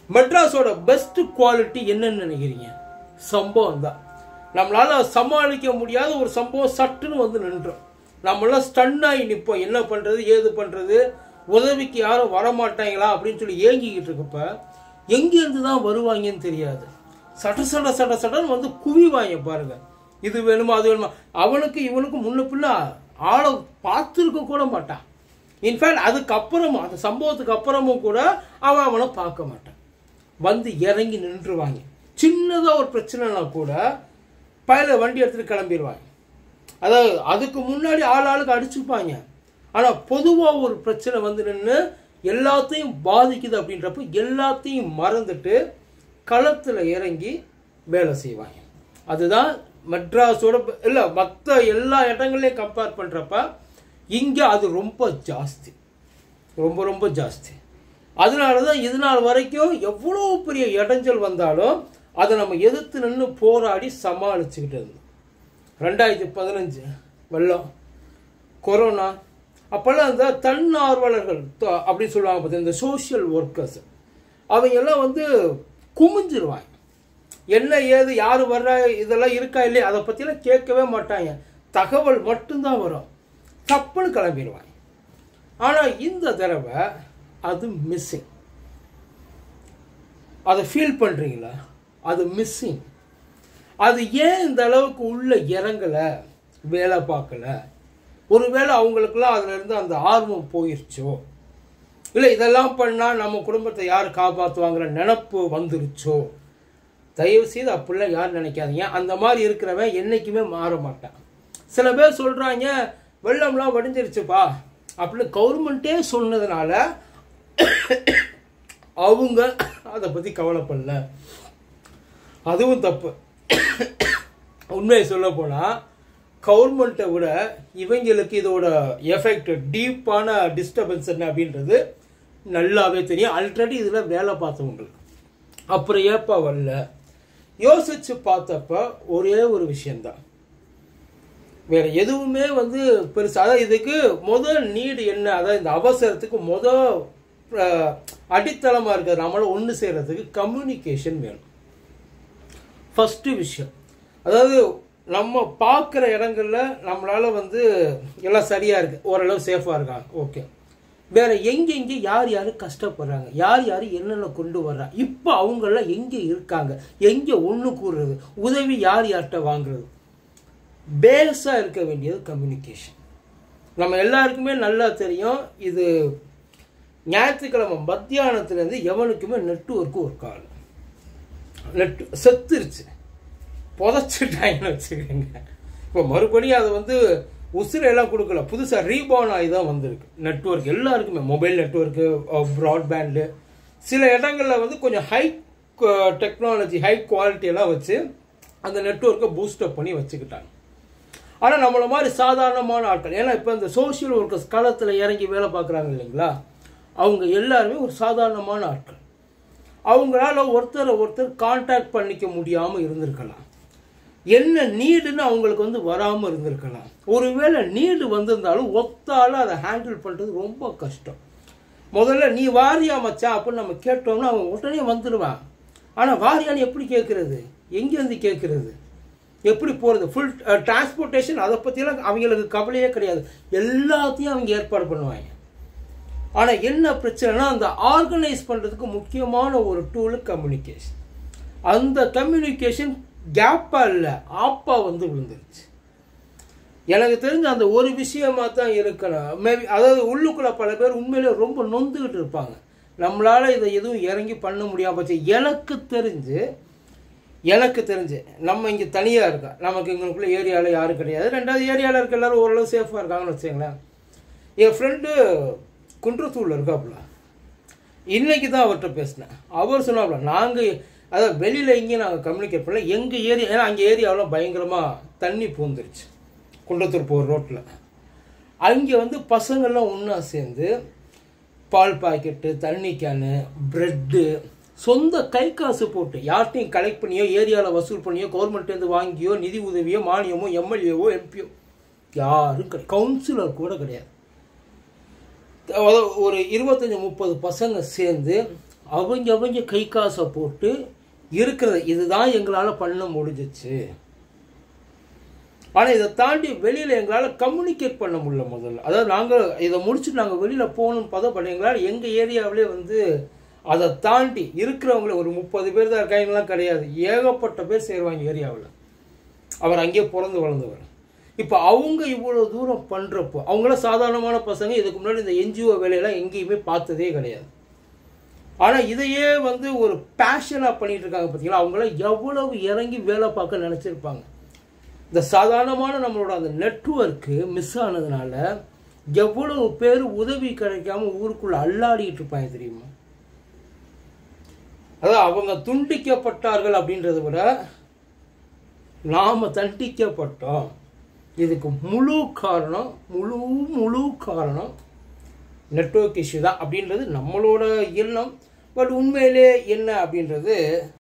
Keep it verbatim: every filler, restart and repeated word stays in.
மெட்ராஸோட best quality என்னன்னு நினைக்கிறீங்க? சம்பவம் தான். நம்மளால சமாளிக்க முடியாத ஒரு சம்பவம் சட்டுன்னு வந்து நின்றோம். நம்மளாம் ஸ்டன் ஆகி நிற்போம். என்ன பண்றது, ஏது பண்றது, உதவிக்கு யாரும் வரமாட்டாங்களா அப்படின்னு சொல்லி ஏங்கிக்கிட்டு இருக்கப்ப எங்கேருந்து தான் வருவாங்கன்னு தெரியாது. சட சட சட சடன்னு வந்து குவிவாங்க பாருங்க. இது வேணுமா அது வேணுமா, அவனுக்கு இவனுக்கு முன்ன பின்ன ஆளை பார்த்துருக்க கூட மாட்டான். இன்ஃபேக்ட் அதுக்கப்புறமும் அந்த சம்பவத்துக்கு அப்புறமும் கூட அவன் அவனை பார்க்க மாட்டான். வந்து இறங்கி நின்றுவாங்க. சின்னதாக ஒரு பிரச்சனைனா கூட பயில வண்டி எடுத்துட்டு கிளம்பிடுவாங்க. அதாவது அதுக்கு முன்னாடி ஆள் ஆளுக்கு அடிச்சுப்பாங்க. ஆனால் பொதுவாக ஒரு பிரச்சனை வந்து நின்று எல்லாத்தையும் பாதிக்குது அப்படின்றப்ப எல்லாத்தையும் மறந்துட்டு களத்தில் இறங்கி வேலை செய்வாங்க. அதுதான் மெட்ராஸோட இல்லை மற்ற எல்லா இடங்களையும் கம்பேர் பண்ணுறப்ப இங்கே அது ரொம்ப ஜாஸ்தி, ரொம்ப ரொம்ப ஜாஸ்தி. அதனால தான் இது நாள் வரைக்கும் எவ்வளோ பெரிய இடைஞ்சல் வந்தாலும் அதை நம்ம எதிர்த்து நின்று போராடி சமாளிச்சுக்கிட்டு இருந்தோம். ரெண்டாயிரத்தி பதினஞ்சு வெள்ளம், கொரோனா, அப்போல்லாம் அந்த தன்னார்வலர்கள் அப்படின்னு சொல்லுவாங்க பார்த்தீங்கன்னா, இந்த சோஷியல் ஒர்க்கர்ஸ், அவங்க எல்லாம் வந்து குமிஞ்சிருவாங்க. என்ன ஏது யார் வர்றா இதெல்லாம் இருக்கா இல்லையா அதை பற்றிலாம் கேட்கவே மாட்டாங்க. தகவல் மட்டும்தான் வரும். தப்புன்னு கிளம்பிடுவாங்க. ஆனால் இந்த தடவை அது மிஸ்ஸிங். அதை ஃபீல் பண்ணுறீங்களா? அது மிஸ்ஸிங். அது ஏன் இந்த அளவுக்கு உள்ள இறங்கலை, வேலை பார்க்கல? ஒருவேளை அவங்களுக்குலாம் அதுல இருந்து அந்த ஆர்வம் போயிருச்சோ, இல்லை இதெல்லாம் பண்ணால் நம்ம குடும்பத்தை யார் காப்பாற்றுவாங்கிற நினப்பு வந்துருச்சோ? தயவு செய்து அப்படிலாம் யாரும் நினைக்காதீங்க. அந்த மாதிரி இருக்கிறவன் என்றைக்குமே மாற மாட்டான். சில பேர் சொல்கிறாங்க வெள்ளம்லாம் வடிஞ்சிருச்சுப்பா அப்படின்னு கவர்மெண்ட்டே சொன்னதுனால அவங்க அதை பற்றி கவலைப்படல. அதுவும் தப்பு. உண்மையை சொல்ல போனால் கவர்மெண்ட்டை விட இவங்களுக்கு இதோட எஃபெக்ட், டீப்பான டிஸ்டர்பன்ஸ் என்ன அப்படின்றது நல்லாவே தெரியும். ஆல்ரெடி இதில் வேலை பார்த்தவங்களுக்கு. அப்புறம் ஏப்பா வரல யோசிச்சு பார்த்தப்ப ஒரே ஒரு விஷயந்தான், வேற எதுவுமே வந்து பெருசு. அதாவது இதுக்கு முதல் நீடு என்ன, அதாவது இந்த அவசரத்துக்கு முதல் அடித்தளமாக இருக்கிறது நம்மள ஒன்று செய்கிறதுக்கு கம்யூனிகேஷன் வேணும். ஃபஸ்ட்டு விஷயம். அதாவது நம்ம பார்க்குற இடங்கள்ல நம்மளால வந்து எல்லாம் சரியாக இருக்குது, ஓரளவு சேஃபாக இருக்காங்க, ஓகே. வேற எங்கெங்கே யார் யார் கஷ்டப்படுறாங்க, யார் யார் என்னென்ன கொண்டு வர்றாங்க, இப்போ அவங்கெல்லாம் எங்கே இருக்காங்க, எங்கே ஒன்று கூடுறது, உதவி யார் யார்கிட்ட வாங்குறது, பேஸாக இருக்க வேண்டியது கம்யூனிகேஷன். நம்ம எல்லாருக்குமே நல்லா தெரியும், இது ஞாயிற்றுக்கிழமை மத்தியானத்துலேருந்து எவனுக்குமே நெட்வொர்க்கு ஒர்க் ஆகலை. நெட் செத்துருச்சு, புதைச்சிட்டாங்கன்னு வச்சுக்கோங்க. இப்போ மறுபடியும் அதை வந்து உசுரெல்லாம் கொடுக்கல, புதுசாக ரீபார்ன் ஆகி தான் வந்திருக்கு நெட்வொர்க். எல்லாருக்குமே மொபைல் நெட்வொர்க்கு, ப்ராட்பேண்டு, சில இடங்களில் வந்து கொஞ்சம் ஹை டெக்னாலஜி, ஹை குவாலிட்டியெல்லாம் வச்சு அந்த நெட்வொர்க்கை பூஸ்டப் பண்ணி வச்சுக்கிட்டாங்க. ஆனால் நம்மளை மாதிரி சாதாரணமான ஆட்கள், ஏன்னா இப்போ இந்த சோஷியல் ஒர்க்கர்ஸ் களத்தில் இறங்கி வேலை பார்க்குறாங்க இல்லைங்களா, அவங்க எல்லாருமே ஒரு சாதாரணமான ஆட்கள். அவங்களால ஒருத்தரை ஒருத்தர் கான்டாக்ட் பண்ணிக்க முடியாமல் இருந்திருக்கலாம். என்ன நீடுன்னு அவங்களுக்கு வந்து வராமல் இருந்திருக்கலாம். ஒருவேளை நீடு வந்திருந்தாலும் ஒத்தால அதை ஹேண்டில் பண்ணுறது ரொம்ப கஷ்டம். முதல்ல நீ வாரியா மச்சான் அப்படின்னு நம்ம கேட்டோம்னா அவன் உடனே வந்துடுவான். ஆனால் வாரியான்னு எப்படி கேட்குறது, எங்கேருந்து கேட்குறது, எப்படி போகிறது, ஃபுல் டிரான்ஸ்போர்ட்டேஷன், அதை பற்றிலாம் அவங்களுக்கு கவலையே கிடையாது. எல்லாத்தையும் அவங்க ஏற்பாடு பண்ணுவாங்க. ஆனால் என்ன பிரச்சனைனா அந்த ஆர்கனைஸ் பண்ணுறதுக்கு முக்கியமான ஒரு டூலு கம்யூனிகேஷன். அந்த கம்யூனிகேஷன் கேப்பா இல்லை, ஆப்பா வந்து விழுந்துருச்சு. எனக்கு தெரிஞ்ச அந்த ஒரு விஷயமா தான் இருக்கணும். மேபி அதாவது உள்ளுக்குள்ள பல பேர் உண்மையிலே ரொம்ப நொந்துக்கிட்டு இருப்பாங்க, நம்மளால இதை எதுவும் இறங்கி பண்ண முடியாம போச்சு. எனக்கு தெரிஞ்சு எனக்கு தெரிஞ்சு நம்ம இங்கே தனியாக இருக்கா, நமக்கு எங்களுக்குள்ள ஏரியாவில் யாரும் கிடையாது. ரெண்டாவது ஏரியாவில் இருக்க எல்லாரும் ஓரளவு சேஃபாக இருக்காங்கன்னு வச்சுங்களேன். என் ஃப்ரெண்டு குன்றத்தூரில் இருக்காப்புல, இன்னைக்கு தான் அவர்கிட்ட பேசினேன். அவர் சொன்னாப்புல நாங்கள் அதாவது வெளியில் எங்கேயும் நாங்கள் கம்யூனிகேட் பண்ணல, எங்கள் ஏரியா, ஏன்னா அங்கே ஏரியாவில் பயங்கரமாக தண்ணி பூந்துருச்சு குன்றத்தூர் போகிற ரோட்டில். அங்கே வந்து பசங்கள்லாம் ஒன்றா சேர்ந்து பால் பாக்கெட்டு, தண்ணி கேனு, ப்ரெட்டு சொந்த கை காசு போட்டு யார்ட்டையும் கலெக்ட் பண்ணியோ ஏரியாவில் வசூல் பண்ணியோ கவர்மெண்ட்லேருந்து வாங்கியோ நிதி உதவியோ மானியமோ எம்எல்ஏவோ எம்பியோ யாரும் கிடையாது, கவுன்சிலர் கூட கிடையாது. ஒரு இருபத்தஞ்சி முப்பது பசங்க சேர்ந்து அவங்க அவங்க கை காசை போட்டு இருக்கிறது இதுதான் எங்களால் பண்ண முடிஞ்சிச்சு. ஆனால் இதை தாண்டி வெளியில் எங்களால் கம்யூனிகேட் பண்ண முடியல. முதல்ல அதாவது நாங்கள் இதை முடிச்சுட்டு நாங்கள் வெளியில் போகணும்னு பார்த்தா பண்ண எங்களால் எங்கள் ஏரியாவிலே வந்து அதை தாண்டி இருக்கிறவங்கள ஒரு முப்பது பேர் தான் இருக்காங்கலாம் கிடையாது, ஏகப்பட்ட பேர் சேருவாங்க ஏரியாவில். அவர் அங்கேயே பிறந்து வளர்ந்தவர். இப்போ அவங்க இவ்வளோ தூரம் பண்ணுறப்போ அவங்களாம் சாதாரணமான பசங்க, இதுக்கு முன்னாடி இந்த என்ஜிஓ வேலையெல்லாம் எங்கேயுமே பார்த்ததே கிடையாது. ஆனால் இதையே வந்து ஒரு பேஷனாக பண்ணிகிட்டு இருக்காங்க. பார்த்தீங்களா, அவங்களாம் எவ்வளவு இறங்கி வேலை பார்க்க நினச்சிருப்பாங்க. இந்த சாதாரணமான நம்மளோட அந்த நெட்வொர்க்கு மிஸ் ஆனதுனால எவ்வளவு பேர் உதவி கிடைக்காம ஊருக்குள்ளே அல்லாடிட்டு இருப்பாங்க தெரியுமா. அதாவது அவங்க துண்டிக்கப்பட்டார்கள் அப்படின்றத விட நாம் தண்டிக்கப்பட்டோம். இதுக்கு முழு காரணம் முழு முழு காரணம் நெட்வொர்க் இஷ்யூ தான் அப்படின்றது நம்மளோட எண்ணம். பட் உண்மையிலே என்ன அப்படின்றது